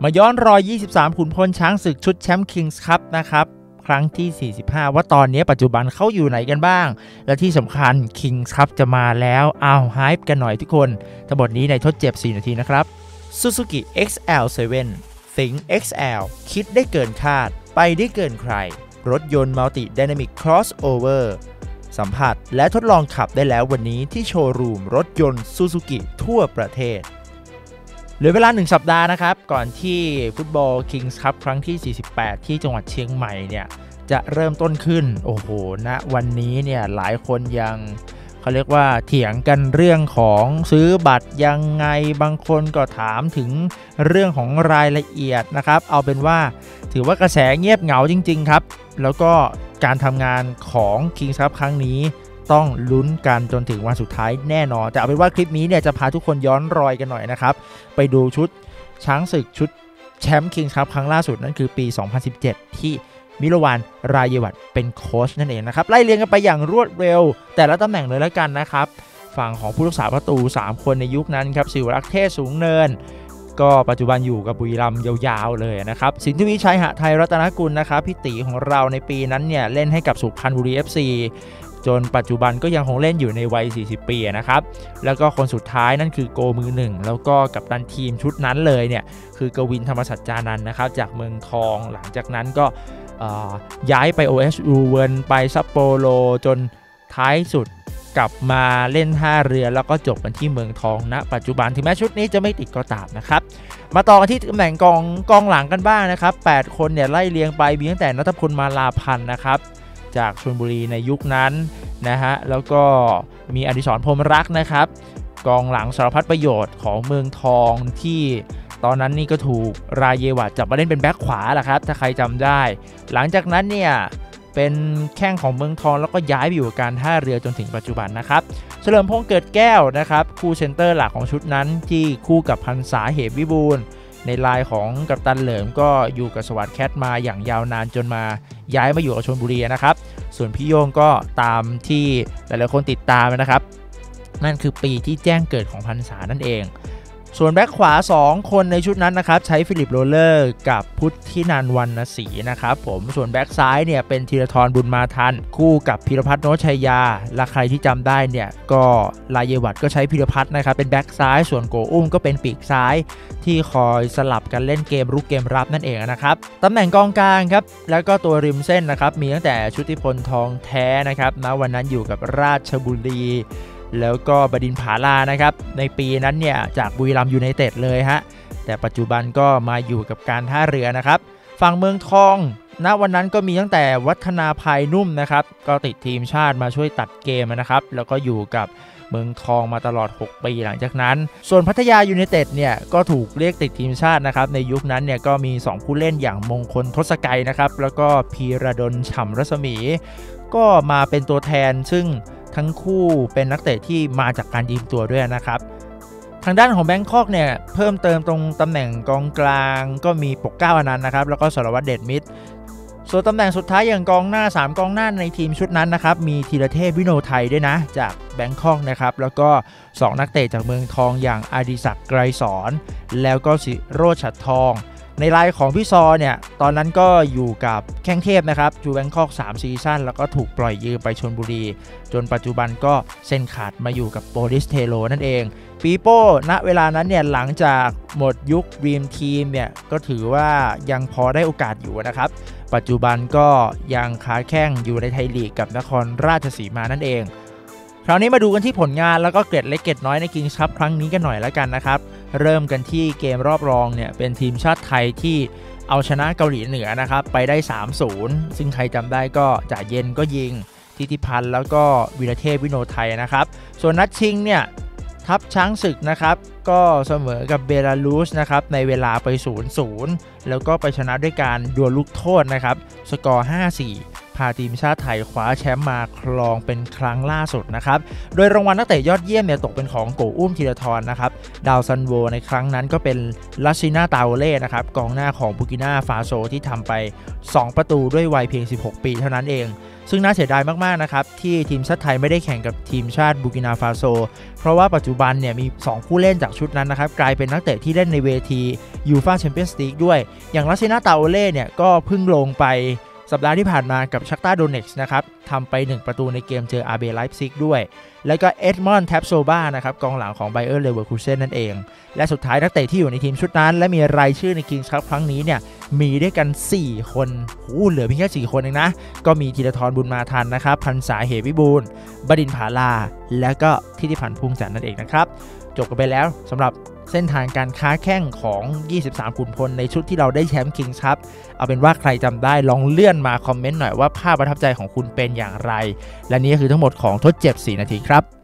มาย้อนรอย23ขุนพลช้างศึกชุดแชมป์คิงส์คัพนะครับครั้งที่45ว่าตอนนี้ปัจจุบันเขาอยู่ไหนกันบ้างและที่สำคัญคิงส์คัพจะมาแล้วไฮป์กันหน่อยทุกคนทั้งหมดนี้ในทดเจ็บ4นาทีนะครับ Suzuki XL7 Think XL คิดได้เกินคาดไปได้เกินใครรถยนต์ Multi Dynamic Crossover สัมผัสและทดลองขับได้แล้ววันนี้ที่โชว์รูมรถยนต์ Suzuki ทั่วประเทศเหลือเวลา1สัปดาห์นะครับก่อนที่ฟุตบอล Kings Cup ครั้งที่48ที่จังหวัดเชียงใหม่เนี่ยจะเริ่มต้นขึ้นโอ้โหณวันนี้เนี่ยหลายคนยังเขาเรียกว่าเถียงกันเรื่องของซื้อบัตรยังไงบางคนก็ถามถึงเรื่องของรายละเอียดนะครับเอาเป็นว่าถือว่ากระแสเงียบเหงาจริงๆครับแล้วก็การทำงานของ Kings Cup ครั้งนี้ต้องลุ้นกันจนถึงวันสุดท้ายแน่นอนแต่เอาเป็นว่าคลิปนี้เนี่ยจะพาทุกคนย้อนรอยกันหน่อยนะครับไปดูชุดช้างศึกชุดแชมป์ Kings Cup ครั้งล่าสุดนั่นคือปี 2017 ที่มิรวรรณ รายวัฒน์เป็นโค้ชนั่นเองนะครับไล่เรียงกันไปอย่างรวดเร็วแต่ละตำแหน่งเลยแล้วกันนะครับฝั่งของผู้รักษาประตู3คนในยุคนั้นครับศิวรักษ์เทศสูงเนินก็ปัจจุบันอยู่กับบุรีรัมย์ยาวๆเลยนะครับสินทวีชัยหไทยรัตนกุลนะครับพี่ตีของเราในปีนั้นเนี่ยเล่นให้กับสุพรรณบุรี FCจนปัจจุบันก็ยังคงเล่นอยู่ในวัย40ปีนะครับแล้วก็คนสุดท้ายนั่นคือโกมือ1แล้วก็กัปตันทีมชุดนั้นเลยเนี่ยคือกวินธรรมสัจจานันท์นะครับจากเมืองทองหลังจากนั้นก็ย้ายไป OS รูเวิร์นไปซัปโปโรจนท้ายสุดกลับมาเล่นท่าเรือแล้วก็จบกันที่เมืองทองณปัจจุบันถึงแม้ชุดนี้จะไม่ติดก็ตามนะครับมาต่อกันที่ตำแหน่งกองหลังกันบ้างนะครับ8คนเนี่ยไล่เรียงไปมีตั้งแต่ณัฐพลมาลาพันธ์นะครับจากชลบุรีในยุคนั้นนะฮะแล้วก็มีอดิศรพรหมรักษ์นะครับกองหลังสารพัดประโยชน์ของเมืองทองที่ตอนนั้นนี่ก็ถูกรายวัฒน์จับมาเล่นเป็นแบ็คขวาแหละครับถ้าใครจำได้หลังจากนั้นเนี่ยเป็นแข้งของเมืองทองแล้วก็ย้ายไปอยู่การท่าเรือจนถึงปัจจุบันนะครับเฉลิมพงษ์เกิดแก้วนะครับคู่เซนเตอร์หลักของชุดนั้นที่คู่กับพรรษาเหมวิบูลย์ในลายของกัปตันเหลิมก็อยู่กับสวัสดิ์แคทมาอย่างยาวนานจนมาย้ายมาอยู่กับชลบุรีนะครับส่วนพี่โยงก็ตามที่หลายๆคนติดตามนะครับนั่นคือปีที่แจ้งเกิดของพรรษานั่นเองส่วนแบ็คขวา2คนในชุดนั้นนะครับใช้ฟิลิปโรเลอร์กับพุทธินันท์วรรณศรีนะครับผมส่วนแบ็คซ้ายเนี่ยเป็นธีรทรบุญมาทันคู่กับพิรพัฒน์โนชัยยาและใครที่จำได้เนี่ยก็รายวัฒน์ก็ใช้พิรพัฒน์นะครับเป็นแบ็คซ้ายส่วนโกอุ้มก็เป็นปีกซ้ายที่คอยสลับกันเล่นเกมรุกเกมรับนั่นเองนะครับตำแหน่งกองกลางครับแล้วก็ตัวริมเส้นนะครับมีตั้งแต่ชุติพลทองแท้นะครับณวันนั้นอยู่กับราชบุรีแล้วก็บดินทร์ผาลานะครับในปีนั้นเนี่ยจากบุรีรัมย์ยูไนเต็ดเลยฮะแต่ปัจจุบันก็มาอยู่กับการท่าเรือนะครับฝั่งเมืองทองณวันนั้นก็มีตั้งแต่วัฒนาภายนุ่มนะครับก็ติดทีมชาติมาช่วยตัดเกมนะครับแล้วก็อยู่กับเมืองทองมาตลอด6ปีหลังจากนั้นส่วนพัทยายูไนเต็ดเนี่ยก็ถูกเรียกติดทีมชาตินะครับในยุคนั้นเนี่ยก็มี2ผู้เล่นอย่างมงคลทศกัยนะครับแล้วก็พีระดลฉ่ำรัศมีก็มาเป็นตัวแทนซึ่งทั้งคู่เป็นนักเตะที่มาจากการยืมตัวด้วยนะครับทางด้านของแบงคอกเนี่ยเพิ่มเติมตรงตำแหน่งกองกลางก็มีปกเกล้าอนันต์นะครับแล้วก็สรวัตรเดชมิตรส่วนตำแหน่งสุดท้ายอย่างกองหน้า3กองหน้าในทีมชุดนั้นนะครับมีธีรเทพวิโนไทยด้วยนะจากแบงคอกนะครับแล้วก็2นักเตะจากเมืองทองอย่างอดิศักดิ์ไกรสอนแล้วก็สิโรจน์ฉัตรทองในรายของพี่ซอเนี่ยตอนนั้นก็อยู่กับแข้งเทพนะครับอยู่แบงคอก3ซีซั่นแล้วก็ถูกปล่อยยืมไปชลบุรีจนปัจจุบันก็เซ็นขาดมาอยู่กับโปลิสเทโรนั่นเองปีโป้ณเวลานั้นเนี่ยหลังจากหมดยุครีมทีมเนี่ยก็ถือว่ายังพอได้โอกาสอยู่นะครับปัจจุบันก็ยังค้าแข้งอยู่ในไทยลีกกับนครราชสีมานั่นเองคราวนี้มาดูกันที่ผลงานแล้วก็เกร็ดเล็กเกร็ดน้อยใน Kings Cup ครั้งนี้กันหน่อยแล้วกันนะครับเริ่มกันที่เกมรอบรองเนี่ยเป็นทีมชาติไทยที่เอาชนะเกาหลีเหนือนะครับไปได้ 3-0 ซึ่งใครจำได้ก็จ่าเย็นก็ยิงทิติพันธ์แล้วก็วีรเทพวิโนไทยนะครับส่วนนัดชิงเนี่ยทัพช้างศึกนะครับก็เสมอกับเบลารุสนะครับในเวลาไป 0-0 แล้วก็ไปชนะด้วยการดวลลูกโทษนะครับสกอร์ 5-4 พาทีมชาติไทยคว้าแชมป์มาครองเป็นครั้งล่าสุดนะครับโดยรางวัลนักเตะยอดเยี่ยมเนี่ยตกเป็นของโกอุ้มธีรทรนะครับดาวซันโวในครั้งนั้นก็เป็นลัชชินาตาโอเล่นะครับกองหน้าของบูกินาฟาโซที่ทำไป2ประตูด้วยวัยเพียง16ปีเท่านั้นเองซึ่งน่าเสียดายมากๆนะครับที่ทีมชาติไทยไม่ได้แข่งกับทีมชาติบูกินาฟาโซเพราะว่าปัจจุบันเนี่ยมี2ผู้เล่นจากชุดนั้นนะครับกลายเป็นนักเตะที่เล่นในเวทียูฟ่าแชมเปี้ยนส์ลีกด้วยอย่างลาเซนาตาโอเล่เนี่ยก็เพิ่งลงไปสัปดาห์ที่ผ่านมากับชักตาโดเน็กซ์นะครับทำไป1ประตูในเกมเจออาร์เบไลฟ์ซิกด้วยแล้วก็เอ็ดมอนด์แทปโซบานะครับกองหลังของไบเออร์เลเวอร์คูเซ่นนั่นเองและสุดท้ายนักเตะที่อยู่ในทีมชุดนั้นและมีรายชื่อในคิงส์คัพครั้งนี้เนี่ยมีด้วยกัน4คนเหลือเพียงแค่4คนเองนะก็มีธีรทรบุญมาทันนะครับพันษาเหวิบูลย์บดินทร์ผาลาและก็ทิติพันธ์พุ่งจันทร์นั่นเองนะครับจบกันไปแล้วสำหรับเส้นทางการค้าแข่งของ23ขุนพลในชุดที่เราได้แชมป์คิงส์คัพเอาเป็นว่าใครจำได้ลองเลื่อนมาคอมเมนต์หน่อยว่าภาพประทับใจของคุณเป็นอย่างไรและนี่ก็คือทั้งหมดของทดเจ็บ4นาทีครับ